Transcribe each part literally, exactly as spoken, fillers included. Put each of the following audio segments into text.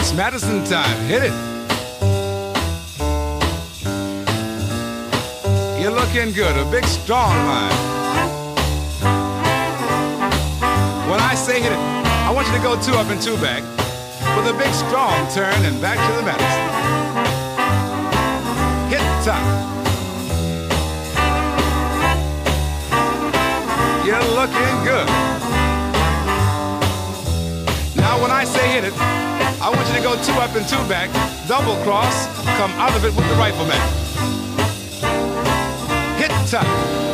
It's Madison time. Hit it. You're looking good. A big, strong line. When I say hit it, I want you to go two up and two back with a big, strong turn and back to the Madison. Hit top. You're looking good. Now when I say hit it, I want you to go two up and two back, double cross, come out of it with the rifleman. Hit top.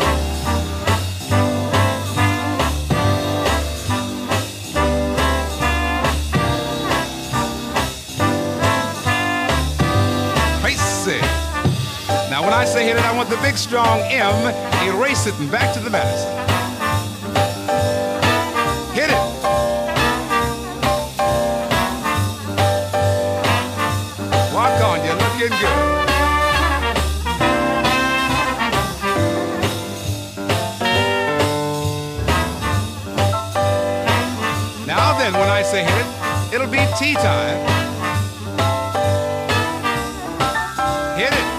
Face it. Now when I say hit it, I want the big strong M, erase it and back to the Madison. Hit it. Walk on, you're looking good. Now then, when I say hit it, it'll be tea time. Hit it.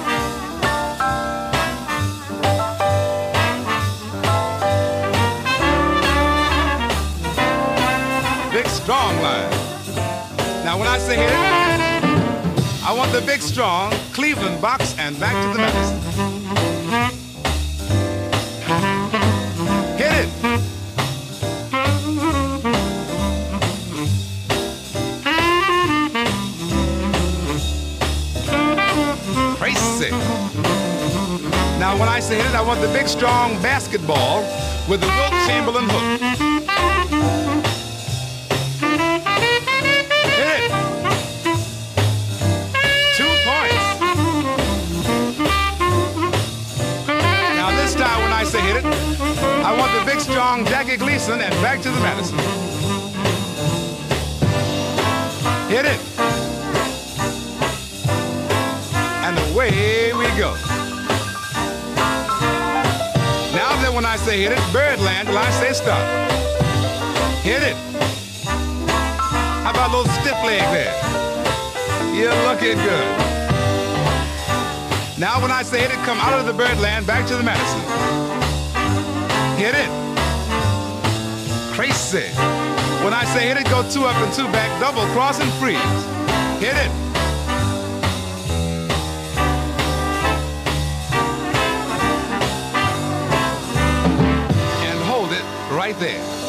Big strong line. Now when I say hit it, I want the big strong Cleveland box and back to the Madison. Hit it. Crazy. Now when I say hit it, I want the big strong basketball with the Wilt Chamberlain hook. When I say hit it, I want the big strong Jackie Gleason and back to the Madison. Hit it. And away we go. Now then when I say hit it, Birdland till I say stop. Hit it. How about a little stiff leg there? You're looking good. Now when I say hit it, come out of the Birdland, back to the Madison. Hit it. Crazy. When I say hit it, go two up and two back, double cross and freeze. Hit it. And hold it right there.